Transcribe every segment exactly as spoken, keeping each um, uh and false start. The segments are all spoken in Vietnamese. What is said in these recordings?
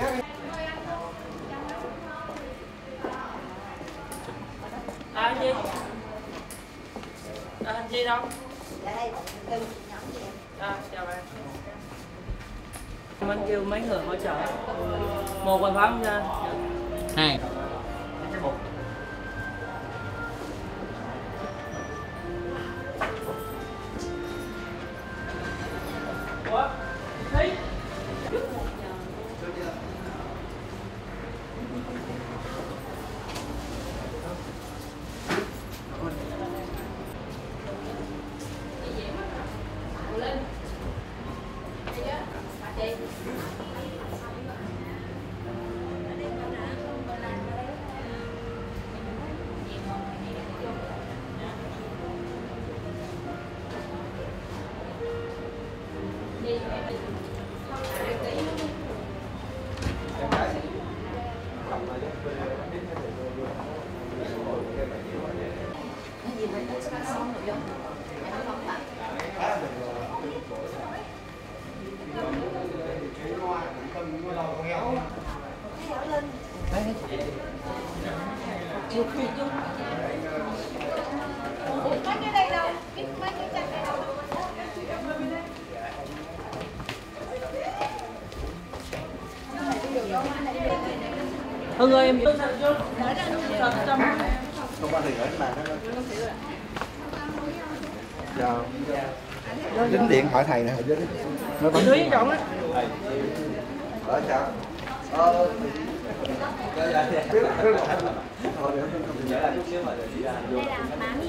À, anh Chi. À, anh Chi đâu? À, chào bạn. Anh kêu mấy người hỗ trợ. Một bài phóng ra. Hai. Ủa? Thấy? Hưng ơi, em tôi sạch chưa? Không qua thì ở cái bàn đó. Chào. Dính điện hỏi thầy nè. Nó bấm Thúy chọn á. Ở chào. Ờ. Dạ dạ. Biết là thôi để không nhớ là chút xíu mà đi ra. Đây là má mì.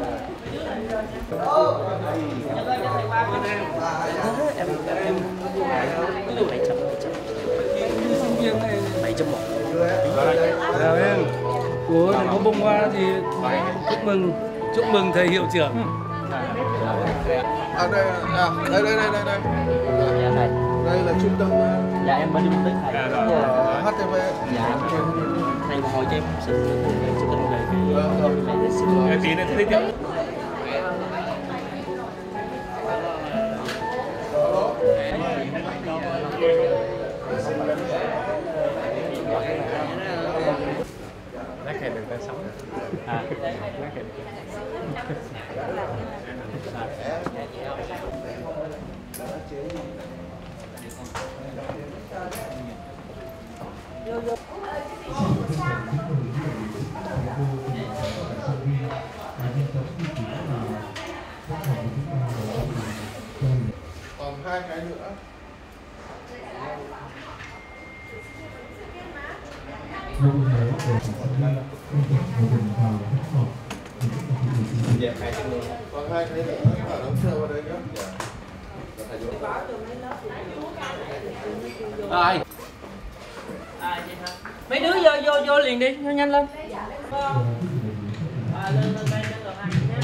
Em em ví dụ bảy chấm bảy chấm một. Chào em. Của thành phố Bông Hoa thì chúc mừng chúc mừng thầy hiệu trưởng. À đây à đây đây đây đây đây. Dạ thầy. Đây là trung tâm. Dạ em bên trung tâm thầy. Của hát tê vê. Dạ thầy một hồi cho em xin xin tin về Cái cái tí này tí tiếp. Lát hẹn được ta sống. À, lát hẹn. Còn hai cái nữa. Còn hai cái nữa ở đóng sơ vào đây nhé. Rồi. À, vậy hả? Mấy đứa vô vô vô liền đi, nhanh nhanh lên. À, lên lên đây lên rồi hai nhé.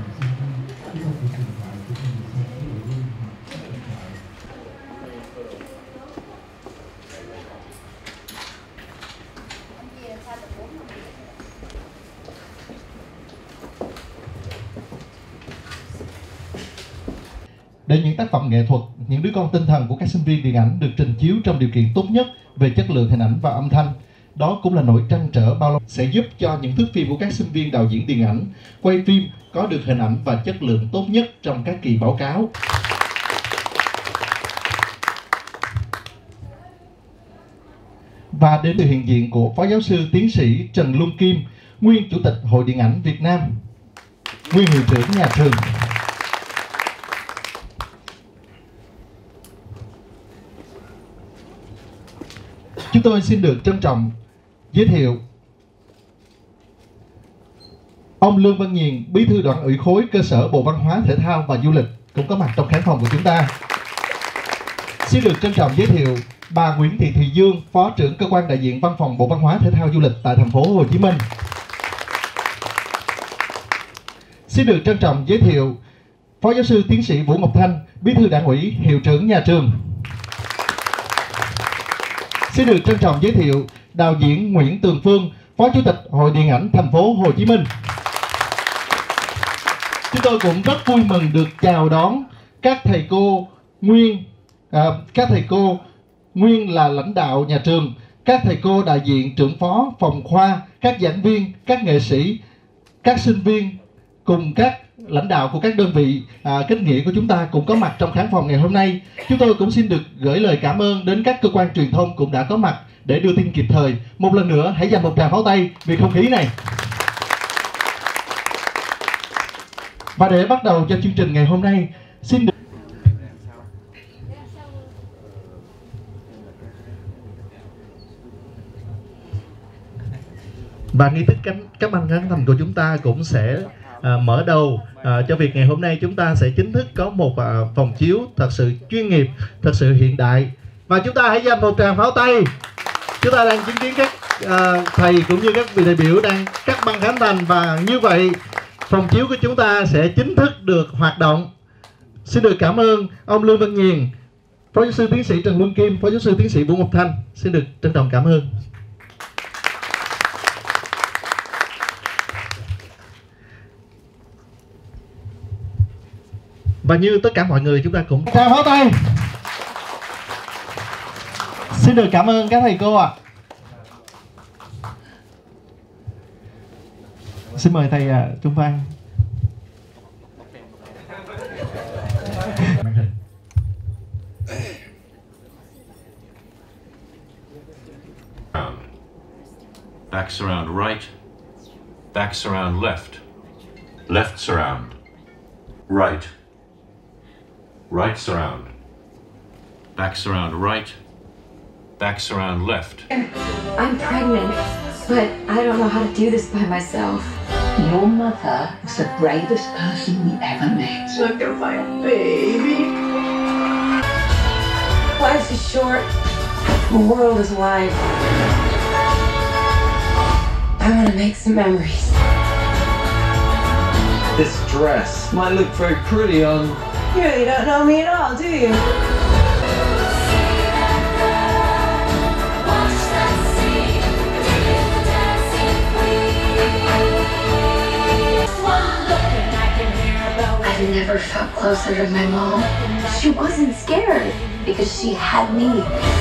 Để những tác phẩm nghệ thuật, những đứa con tinh thần của các sinh viên điện ảnh được trình chiếu trong điều kiện tốt nhất về chất lượng hình ảnh và âm thanh. Đó cũng là nỗi trăn trở bao lâu sẽ giúp cho những thước phim của các sinh viên đạo diễn điện ảnh quay phim có được hình ảnh và chất lượng tốt nhất trong các kỳ báo cáo. Và đến từ hiện diện của Phó Giáo sư Tiến sĩ Trần Luân Kim, nguyên Chủ tịch Hội Điện ảnh Việt Nam, nguyên hiệu trưởng nhà trường. Chúng tôi xin được trân trọng giới thiệu ông Lương Văn Nhiền, Bí thư Đoàn ủy khối cơ sở Bộ Văn hóa, Thể thao và Du lịch cũng có mặt trong khán phòng của chúng ta. Xin được trân trọng giới thiệu bà Nguyễn Thị Thùy Dương, Phó trưởng cơ quan đại diện Văn phòng Bộ Văn hóa, Thể thao, Du lịch tại thành phố Hồ Chí Minh. Xin được trân trọng giới thiệu Phó Giáo sư Tiến sĩ Vũ Ngọc Thanh, Bí thư Đảng ủy, hiệu trưởng nhà trường. Xin được trân trọng giới thiệu đạo diễn Nguyễn Tường Phương, Phó Chủ tịch Hội Điện ảnh thành phố Hồ Chí Minh. Chúng tôi cũng rất vui mừng được chào đón các thầy cô nguyên à, các thầy cô nguyên là lãnh đạo nhà trường, các thầy cô đại diện trưởng phó phòng khoa, các giảng viên, các nghệ sĩ, các sinh viên cùng các lãnh đạo của các đơn vị à, kết nghĩa của chúng ta cũng có mặt trong khán phòng ngày hôm nay. Chúng tôi cũng xin được gửi lời cảm ơn đến các cơ quan truyền thông cũng đã có mặt để đưa tin kịp thời. Một lần nữa hãy dành một tràng pháo tay vì không khí này. Và để bắt đầu cho chương trình ngày hôm nay, xin được và nghi thức cánh các ban khánh thành của chúng ta cũng sẽ à, mở đầu à, cho việc ngày hôm nay. Chúng ta sẽ chính thức có một à, phòng chiếu thật sự chuyên nghiệp, thật sự hiện đại, và chúng ta hãy dành một tràng pháo tay. Chúng ta đang chứng kiến các à, thầy cũng như các vị đại biểu đang cắt băng khánh thành, và như vậy phòng chiếu của chúng ta sẽ chính thức được hoạt động. Xin được cảm ơn ông Lương Văn Nhiền, Phó giáo sư tiến sĩ Trần Luân Kim, Phó giáo sư tiến sĩ Vũ Ngọc Thanh. Xin được trân trọng cảm ơn. Và như tất cả mọi người, chúng ta cũng chào pháo tay. Xin được cảm ơn các thầy cô ạ. À. Xin mời thầy uh, Trung Văn. Back surround right, back surround left, left surround, right, right surround, back surround right, back surround left. I'm pregnant, but I don't know how to do this by myself. Your mother was the bravest person we ever met. Look at my baby. Life is short. The world is wide. I want to make some memories. This dress might look very pretty on... You really don't know me at all, do you? I've never felt closer to my mom. She wasn't scared because she had me.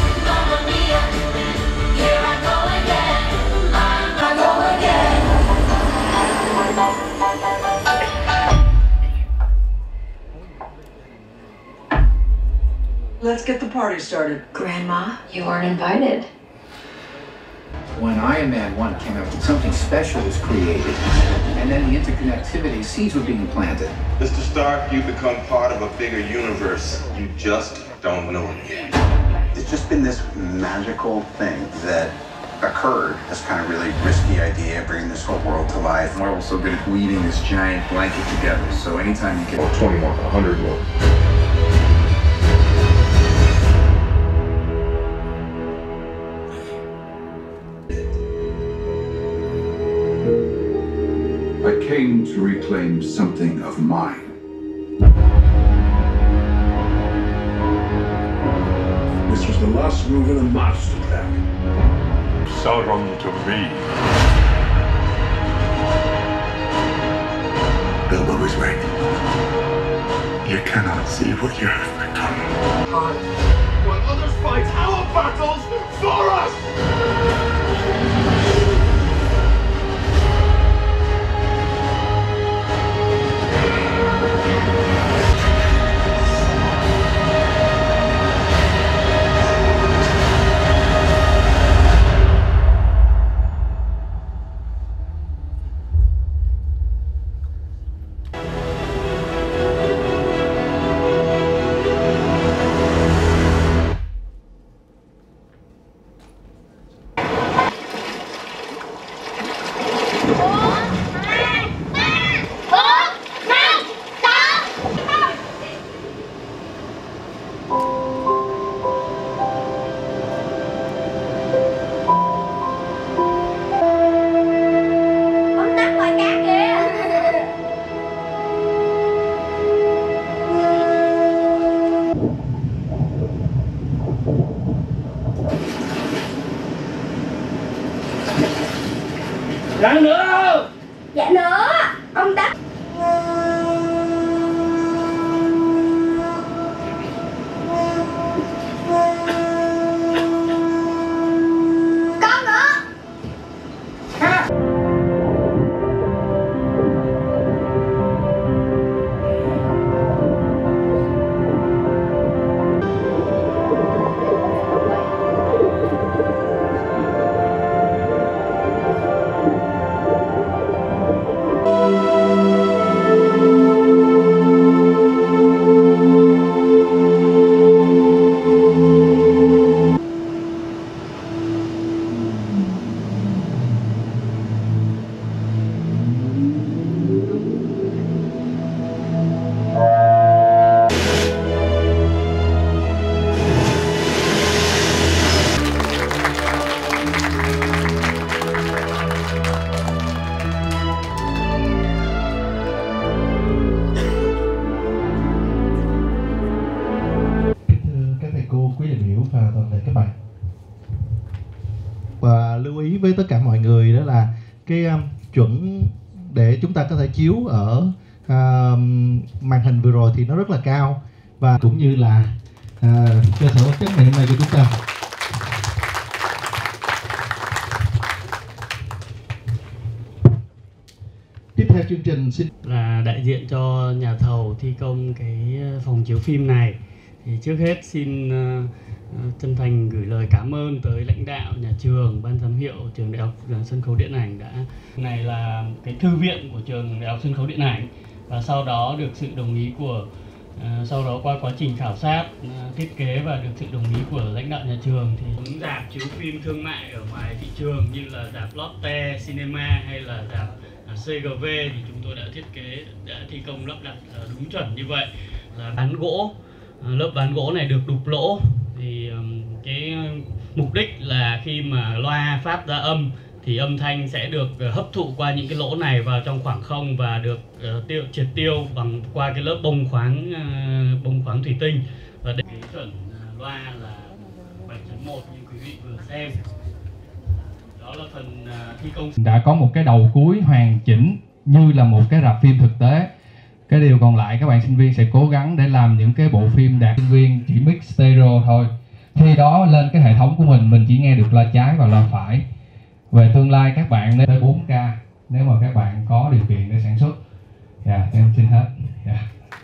Let's get the party started. Grandma, you aren't invited. When Iron Man one came out, something special was created. And then the interconnectivity, seeds were being planted. Mister Stark, you become part of a bigger universe. You just don't know it yet. It's just been this magical thing that occurred. This kind of really risky idea, bringing this whole world to life. Marvel's so good at weaving this giant blanket together, so anytime you get... Or twenty more, a hundred more. I came to reclaim something of mine. This was the last move in a master plan. Sauron to me. Bilbo is right. You cannot see what you have become. When others fight our battles for us! Răng nữa. Dạ nữa. Ông Đắc. lưu ý với tất cả mọi người đó là cái um, chuẩn để chúng ta có thể chiếu ở uh, màn hình vừa rồi thì nó rất là cao, và cũng như là uh, cơ sở vật chất ngày hôm nay của chúng ta. Tiếp theo chương trình xin là đại diện cho nhà thầu thi công cái phòng chiếu phim này, thì trước hết xin uh, chân thành gửi lời cảm ơn tới lãnh đạo nhà trường, ban giám hiệu trường Đại học Sân khấu Điện ảnh đã này là cái thư viện của trường Đại học Sân khấu Điện ảnh, và sau đó được sự đồng ý của uh, sau đó qua quá trình khảo sát uh, thiết kế và được sự đồng ý của lãnh đạo nhà trường thì những rạp chiếu phim thương mại ở ngoài thị trường như là rạp Lotte Cinema hay là rạp xê giê vê thì chúng tôi đã thiết kế, đã thi công lắp đặt đúng chuẩn như vậy, là ván gỗ, lớp ván gỗ này được đục lỗ, thì cái mục đích là khi mà loa phát ra âm thì âm thanh sẽ được hấp thụ qua những cái lỗ này vào trong khoảng không và được tiêu triệt tiêu bằng qua cái lớp bông khoáng bông khoáng thủy tinh, và để cái chuẩn loa là bảy chấm một như quý vị vừa xem. Đó là phần thi công. Đã có một cái đầu cuối hoàn chỉnh như là một cái rạp phim thực tế. Cái điều còn lại các bạn sinh viên sẽ cố gắng để làm những cái bộ phim đạt sinh viên chỉ mix stereo thôi. Khi đó lên cái hệ thống của mình mình chỉ nghe được loa trái và loa phải. Về tương lai các bạn lên tới bốn K nếu mà các bạn có điều kiện để sản xuất. Dạ, yeah, em xin hết. Yeah.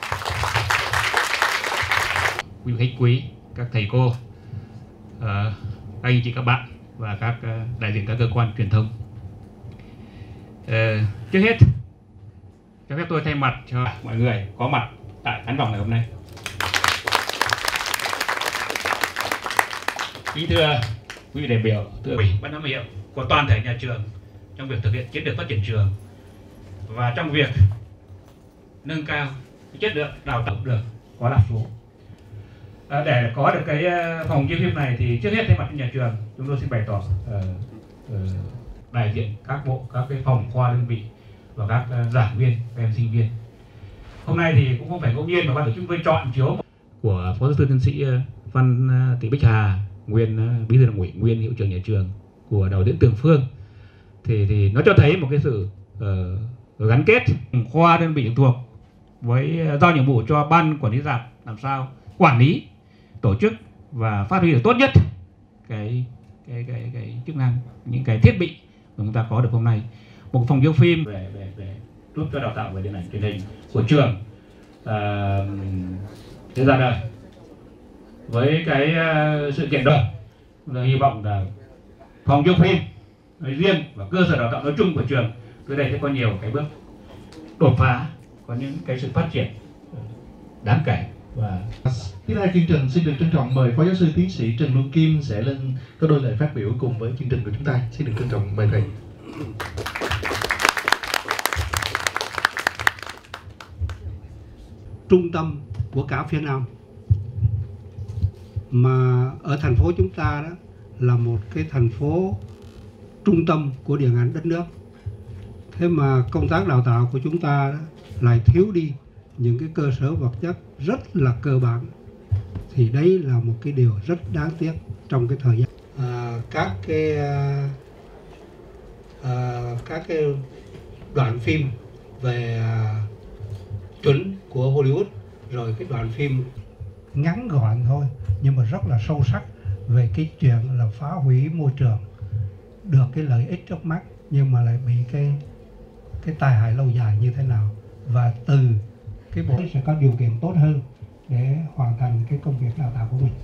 Quý khách quý, các thầy cô, uh, anh chị các bạn và các uh, đại diện các cơ quan truyền thông. Uh, trước hết, cho phép tôi thay mặt cho mọi người có mặt tại khán phòng ngày hôm nay. Kính thưa quý vị đại biểu, thưa ủy ban giám hiệu của toàn thể nhà trường trong việc thực hiện chiến lược phát triển trường và trong việc nâng cao chất lượng đào tạo được có đạt số. À, để có được cái phòng chiếu phim này thì trước hết thay mặt nhà trường chúng tôi xin bày tỏ uh, uh, đại diện các bộ, các cái phòng khoa đơn vị và các uh, giảng viên, các em sinh viên. Hôm nay thì cũng không phải ngẫu nhiên mà ban tổ chức chúng tôi chọn chiếu của phó giáo sư tiến sĩ Văn Thị Bích Hà, nguyên uh, bí thư đảng ủy, nguyên hiệu trưởng nhà trường của Đạo diễn Tường Phương, thì thì nó cho thấy một cái sự uh, gắn kết khoa đơn vị thuộc với uh, giao nhiệm vụ cho ban quản lý rạp làm sao quản lý, tổ chức và phát huy được tốt nhất cái cái cái cái chức năng, những cái thiết bị mà chúng ta có được hôm nay. Một phòng chiếu phim về về về giúp cho đào tạo về điện ảnh truyền hình của trường uh, ra đời với cái uh, sự kiện đó, là hy vọng là phòng chiếu phim nói riêng và cơ sở đào tạo nói chung của trường tới đây sẽ có nhiều cái bước đột phá, có những cái sự phát triển đáng kể. Và tiếp theo chương trình xin được trân trọng mời phó giáo sư tiến sĩ Trần Luân Kim sẽ lên có đôi lời phát biểu cùng với chương trình của chúng ta. Xin được trân trọng mời thầy. Trung tâm của cả phía Nam, mà ở thành phố chúng ta đó là một cái thành phố trung tâm của điện ảnh đất nước. Thế mà công tác đào tạo của chúng ta đó lại thiếu đi những cái cơ sở vật chất rất là cơ bản, thì đấy là một cái điều rất đáng tiếc trong cái thời gian. À, các cái à, các cái đoạn phim về à, chuẩn của Hollywood, rồi cái đoạn phim ngắn gọn thôi nhưng mà rất là sâu sắc về cái chuyện là phá hủy môi trường, được cái lợi ích trước mắt nhưng mà lại bị cái cái tai hại lâu dài như thế nào, và từ cái bộ sẽ có điều kiện tốt hơn để hoàn thành cái công việc đào tạo của mình.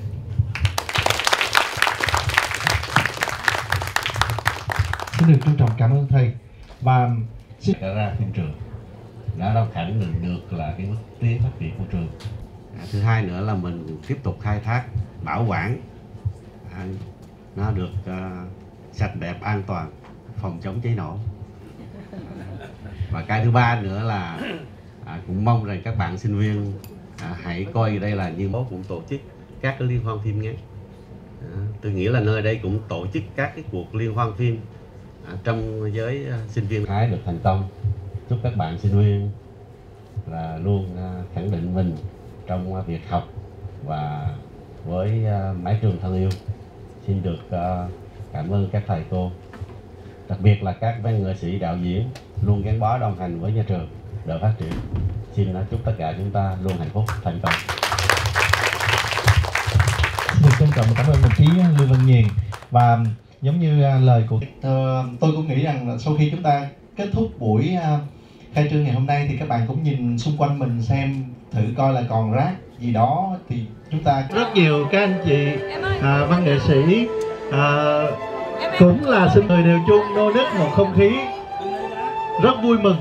Xin được trân trọng cảm ơn thầy. Và xin ra phim trường đã đâu khẳng định được là cái bước tiến phát triển của trường. À, thứ hai nữa là mình tiếp tục khai thác, bảo quản à, nó được uh, sạch đẹp, an toàn, phòng chống cháy nổ. Và cái thứ ba nữa là à, cũng mong rằng các bạn sinh viên à, hãy coi đây là như bố cũng tổ chức các cái liên hoan phim ngắn. À, tôi nghĩ là nơi đây cũng tổ chức các cái cuộc liên hoan phim à, trong giới uh, sinh viên hãy được thành công. Chúc các bạn sinh viên là luôn uh, khẳng định mình trong uh, việc học, và với uh, mái trường thân yêu xin được uh, cảm ơn các thầy cô, đặc biệt là các văn nghệ sĩ đạo diễn luôn gắn bó đồng hành với nhà trường để phát triển. Xin chúc tất cả chúng ta luôn hạnh phúc, thành công. Xin được trân trọng cảm ơn đồng chí Lương Văn Nhiền. Và giống như lời của uh, tôi cũng nghĩ rằng là sau khi chúng ta kết thúc buổi uh, khai trương ngày hôm nay thì các bạn cũng nhìn xung quanh mình xem thử coi là còn rác gì đó thì chúng ta rất nhiều các anh chị à, văn nghệ sĩ à, cũng là xin người đều chung nô nức một không khí rất vui mừng.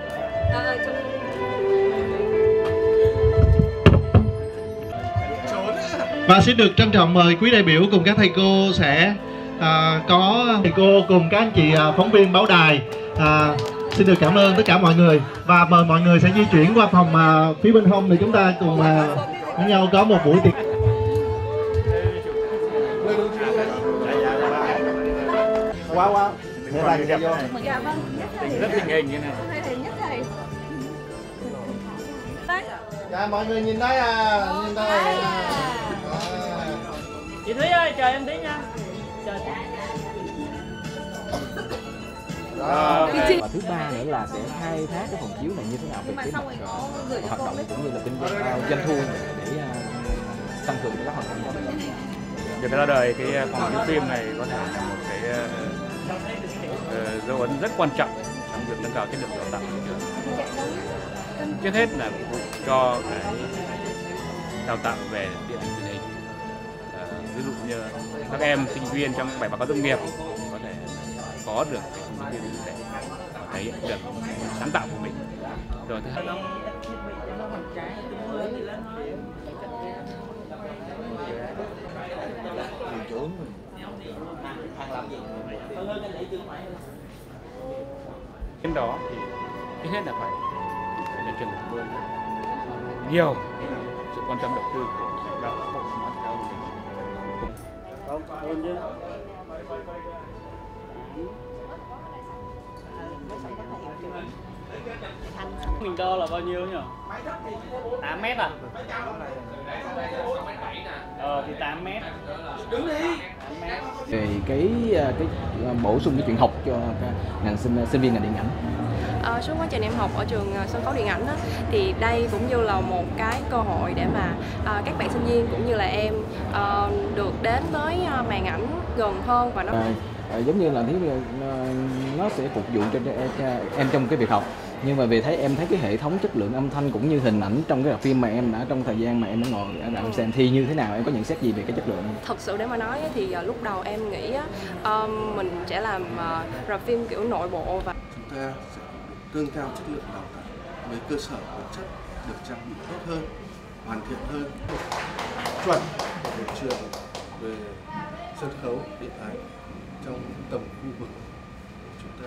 Và xin được trân trọng mời quý đại biểu cùng các thầy cô sẽ à, có thầy cô cùng các anh chị à, phóng viên báo đài. À, xin được cảm ơn tất cả mọi người và mời mọi người sẽ di chuyển qua phòng à, phía bên hông để chúng ta cùng à, với nhau có một buổi tiệc. Wow wow. Để bàn vô. Dạ vâng. Rất tình hình như này. Thầy nhất thầy. Dạ mọi người nhìn đây à, nhìn đây. À. Chị Thúy ơi, chờ em tí nha. Chờ chị. Và thứ ba nữa là sẽ khai thác cái phòng chiếu này như thế nào về cái mặt uh, hoạt động cũng như là kinh doanh uh, doanh thu để uh, tăng cường các hoạt động của mình. Việc ra đời cái phòng chiếu phim này có thể là một cái uh, dấu ấn rất quan trọng trong việc nâng cao chất lượng đào tạo của trường. Trước hết là phục vụ cho cái đào tạo về điện ảnh truyền hình. Uh, ví dụ như các em sinh viên trong bài báo cáo tốt nghiệp có thể có được cái thông tin để thể hiện được sáng tạo của mình. Rồi thứ hai trên đó thì trước hết là phải nhà trường cảm ơn nhiều sự quan tâm đầu tư của lãnh đạo bộ văn hóa thể thao. Mình đo là bao nhiêu nhỉ? tám mét à? Ờ thì tám mét. Đứng đi. Về cái cái bổ sung cái chuyện học cho ngành sinh sinh viên ngành điện ảnh. À, suốt quá trình em học ở trường sân khấu điện ảnh đó, thì đây cũng như là một cái cơ hội để mà à, các bạn sinh viên cũng như là em à, được đến với à, màn ảnh gần hơn và nó à, à, giống như là thấy nó sẽ phục vụ cho, cho em trong cái việc học. Nhưng mà về thấy em thấy cái hệ thống chất lượng âm thanh cũng như hình ảnh trong cái phim mà em đã trong thời gian mà em đã ngồi em xem thi như thế nào, em có nhận xét gì về cái chất lượng? Thật sự để mà nói thì uh, lúc đầu em nghĩ uh, mình sẽ làm uh, rạp phim kiểu nội bộ và chúng ta sẽ nâng cao chất lượng đào tạo với cơ sở vật chất được trang bị tốt hơn, hoàn thiện hơn, chuẩn của một trường về sân khấu điện ảnh trong tầm khu vực của chúng ta.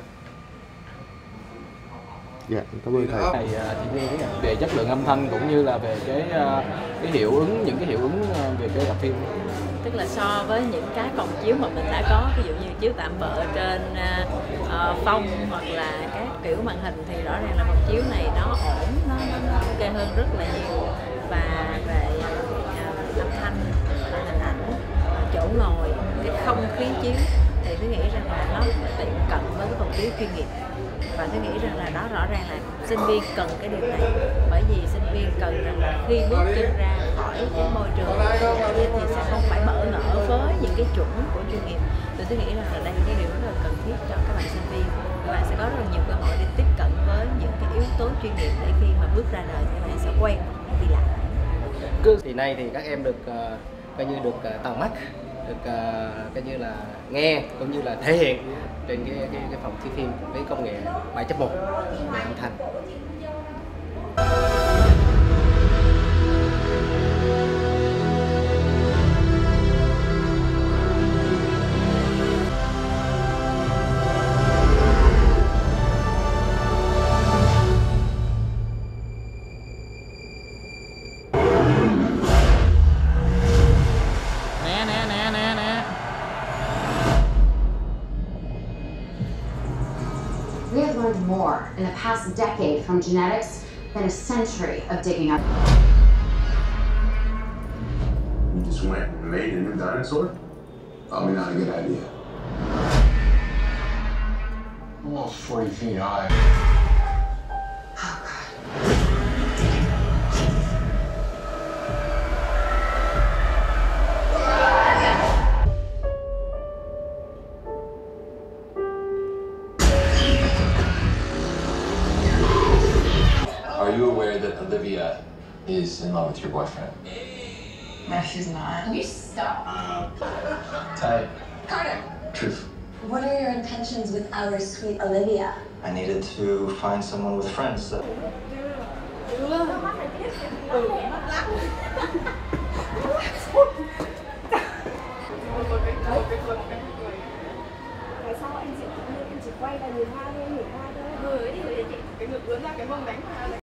Dạ, cảm ơn thầy. Thầy chỉ nghe về chất lượng âm thanh cũng như là về cái cái hiệu ứng, những cái hiệu ứng về cái rạp phim. Tức là so với những cái phòng chiếu mà mình đã có, ví dụ như chiếu tạm bợ trên uh, phông hoặc là các kiểu màn hình thì rõ ràng là phòng chiếu này nó ổn, nó, nó ok hơn rất là nhiều. Và về uh, âm thanh, hình ảnh, chỗ ngồi, cái không khí chiếu thì tôi nghĩ rằng là nó tiệm cận với cái phòng chiếu chuyên nghiệp. Và tôi nghĩ rằng là đó rõ ràng là sinh viên cần cái điều này, bởi vì sinh viên cần rằng là khi bước chân ra khỏi cái môi trường thì sẽ không phải bỡ ngỡ với những cái chuẩn của chuyên nghiệp. Tôi tôi nghĩ rằng là đây là cái điều rất là cần thiết cho các bạn sinh viên. Các bạn sẽ có rất là nhiều cơ hội để tiếp cận với những cái yếu tố chuyên nghiệp để khi mà bước ra đời thì các bạn sẽ quen đi làm. Thì nay thì các em được uh, coi như được uh, tận mắt, được uh, coi như là nghe cũng như là thể hiện trên cái cái, cái phòng chiếu phim với công nghệ bảy chấm một về âm thanh. More in the past decade from genetics than a century of digging up. You just went and made a new dinosaur? Probably not a good idea. almost forty feet high. Are you aware that Olivia is in love with your boyfriend? No, she's not. You stop. Ty, Carter, truth. what are your intentions with our sweet Olivia? I needed to find someone with friends that... Tại sao anh chị anh chị quay và nhìn hoa thôi, nhìn hoa thôi. Người ấy thì người chị cái ngực ướn ra cái mông đánh hoa.